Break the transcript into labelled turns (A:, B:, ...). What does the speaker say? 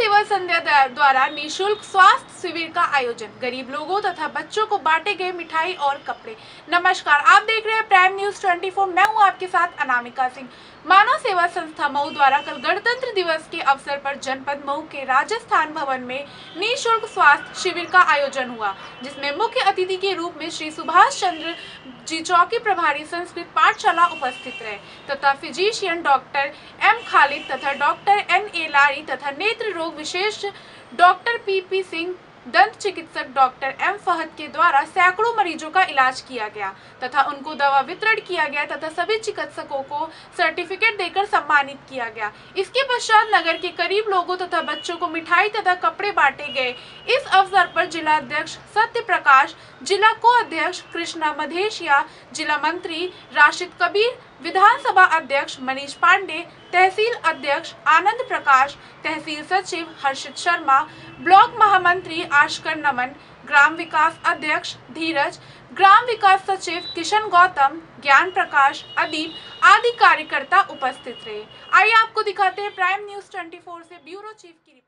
A: सेवा संध्या द्वारा निःशुल्क स्वास्थ्य शिविर का आयोजन, गरीब लोगों तथा बच्चों को बांटे गए मिठाई और कपड़े। नमस्कार, आप देख रहे हैं प्राइम न्यूज 24। मैं हूं आपके साथ अनामिका सिंह। मानव सेवा संस्था मऊ द्वारा कल गणतंत्र दिवस के अवसर पर जनपद मऊ के राजस्थान भवन में निःशुल्क स्वास्थ्य शिविर का आयोजन हुआ, जिसमें मुख्य अतिथि के रूप में श्री सुभाष चंद्र जी चौकी प्रभारी संस्कृत पाठशाला उपस्थित रहे तथा फिजिशियन डॉक्टर एम खालिद तथा डॉक्टर NA लारी तथा नेत्र रोग विशेष डॉक्टर PP सिंह, दंत चिकित्सक डॉक्टर M फहद के द्वारा सैकड़ों मरीजों का इलाज किया गया तथा उनको दवा वितरण किया गया तथा सभी चिकित्सकों को सर्टिफिकेट देकर सम्मानित किया गया। इसके पश्चात नगर के करीब लोगों तथा बच्चों को मिठाई तथा कपड़े बांटे गए। इस अवसर पर जिला अध्यक्ष सत्य प्रकाश, जिला को अध्यक्ष कृष्णा मधेशिया, जिला मंत्री राशिद कबीर, विधानसभा अध्यक्ष मनीष पांडे, तहसील अध्यक्ष आनंद प्रकाश, तहसील सचिव हर्षित शर्मा, ब्लॉक महामंत्री आशकर नमन, ग्राम विकास अध्यक्ष धीरज, ग्राम विकास सचिव किशन गौतम, ज्ञान प्रकाश, अदीप आदि कार्यकर्ता उपस्थित रहे। आइए आपको दिखाते हैं प्राइम न्यूज 24 से ब्यूरो चीफ की